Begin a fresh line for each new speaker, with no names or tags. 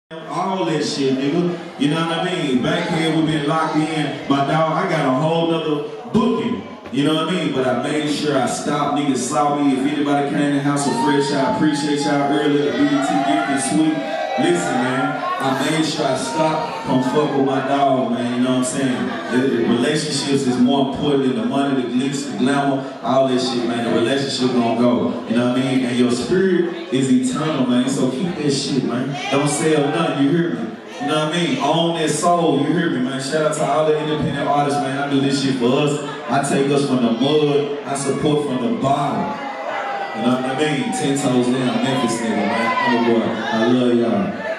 All that shit, nigga. You know what I mean? Bankhead, we been locked in. My dog, I got a whole nother booking. You know what I mean? But I made sure I stopped. Niggas saw me. If anybody came in the house of fresh, I appreciate y'all earlier. The BET gift is sweet. Listen, man. I made sure I stopped. Come fuck with my dog, man. You know what I'm saying? The relationships is more important than the money, the glitz, the glamour, all that shit, man. The relationship gonna go. You know what I mean? And your spirit is eternal, man. So keep that shit, man. Don't sell nothing. You hear me? You know what I mean? Own that soul, you hear me, man? Shout out to all the independent artists, man. I do this shit for us. I take us from the mud. I support from the bottom. You know what I mean? 10 toes down, Memphis nigga, man. Oh boy, I love y'all.